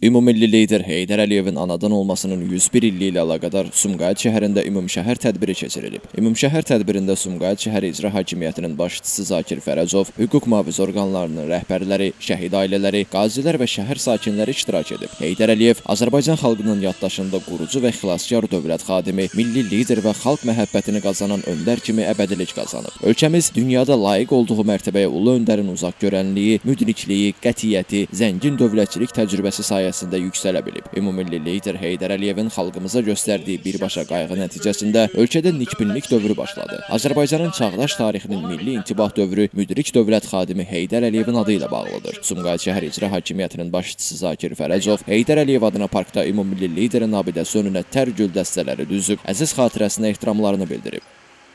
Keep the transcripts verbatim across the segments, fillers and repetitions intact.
Ümumilli lider Heydər Əliyevin anadan olmasının yüz bir illiyi ilə əlaqədar Sumqayıt şəhərində ümumşəhər tədbiri keçirilib. Ümumşəhər tədbirində Sumqayıt şəhər İcra Hakimiyyətinin başçısı Zakir Fərəcov, hüquq mühafizə orqanlarının rəhbərləri, şəhid ailələri, qazilər və şəhər sakinləri iştirak edib. Heydər Əliyev Azərbaycan xalqının yaddaşında qurucu və xilaskar dövlət xadimi, milli lider və xalq məhəbbətini qazanan öndər kimi əbədilik qazanıb. Ölkəmiz dünyada layiq olduğu mərtəbəyə ulu öndərin uzaq görənliyi, müdrikliyi, qətiyyəti, zəngin dövlətçilik təcrübəsi sayəsində yüksələ bilib. Ümumilli lider Heydər Əliyevin xalqımıza göstərdiyi birbaşa qayğı nəticəsində ölkədə nikbinlik dövrü başladı. Azərbaycanın çağdaş tarixinin milli intibah dövrü müdrik dövlət xadimi Heydər Əliyevin adı ilə bağlıdır. Sumqayıt şəhər İcra Hakimiyyətinin başçısı Zakir Fərəcov Heydər Əliyev adına parkda ümumilli liderin abidəsi önünə tər gül dəstələri düzüb, əziz xatirəsinə ehtiramlarını bildirib.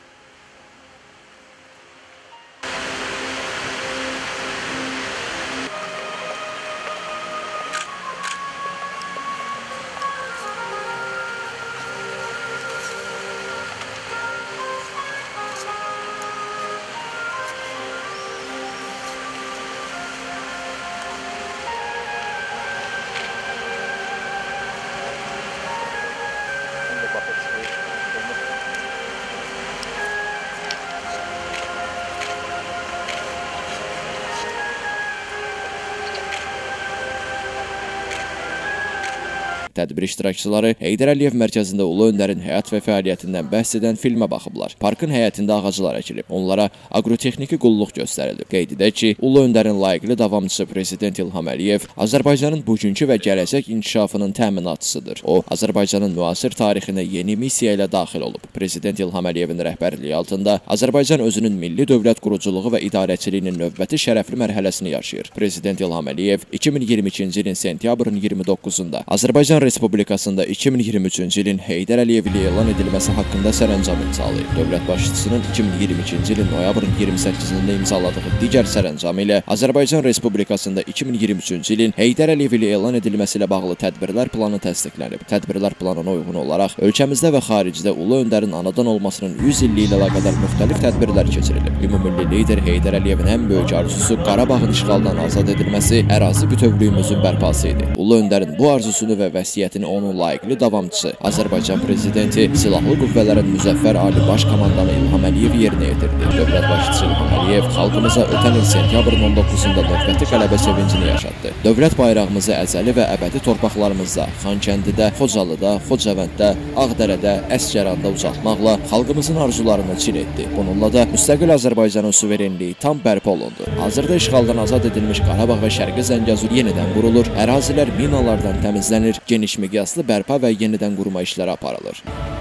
Tədbir iştirakçıları Heydər Əliyev mərkəzində ulu öndərin həyat və fəaliyyətindən bəhs edən filmə baxıblar. Parkın həyətində ağaclar əkilib. Onlara aqrotexniki qulluq göstərilib. Qeyd edək ki, ulu öndərin layiqli davamçısı Prezident İlham Əliyev Azərbaycanın bugünkü və gələcək inkişafının təminatçısıdır. O, Azərbaycanın müasir tarixinə yeni missiya ilə daxil olub. Prezident İlham Əliyevin rəhbərliyi altında Azərbaycan özünün milli dövlət quruculuğu və idarəçiliyinin növbəti şərəfli mərhələsini yaşayır. Prezident İlham Əliyev iki min iyirmi ikinci ilin sentyabrın iyirmi doqquzunda Azərbaycan Respublikasında iki min iyirmi üçüncü ilin Heydər Əliyev ilə elan edilməsi haqqında sərəncam imzalayıb. Dövlət başçısının iki min iyirmi ikinci ilin noyabrın iyirmi səkkizində imzaladığı digər sərəncam ilə Azərbaycan Respublikasında iki min iyirmi üçüncü ilin Heydər Əliyev ilə elan edilməsi ilə bağlı tədbirlər planı təsdiqlənib. Tədbirlər planına uyğun olaraq ölkəmizdə və xaricdə ulu öndərin anadan olmasının yüz illiyi ilə əlaqədar müxtəlif tədbirlər keçirilib. Ümumilli lider Heydər Əliyevin ən böyük arzusu Qarabağın işğaldan azad edilməsi, ərazi bütövlüyümüzün bərpası idi. Ulu öndərin bu arzusunu və vəsiyyətini onun layiqli davamçısı Azərbaycan Prezidenti, Silahlı Qüvvələrin Müzəffər Ali Baş Komandanı İlham Əliyev yerinə yetirdi. Dövlət başçısı İlham Əliyev xalqımıza ötən il sentyabrın on doqquzunda növbəti qələbə sevincini yaşatdı. Dövlət bayrağımızı əzəli və əbədi torpaqlarımızda, Xankəndidə, Xocalıda, Xocavənddə, Ağdərədə, Əsgəranda ucaltmaqla xalqımızın arzularını çin etdi. Bununla da müstəqil Azərbaycanın suverenliyi tam bərpa olundu. Hazırda işğaldan azad edilmiş Qarabağ və Şərqi Zəngəzur yenidən qurulur, ərazilər minalardan təmizlənir, geniş miqyaslı bərpa və yenidən qurma işləri aparılır.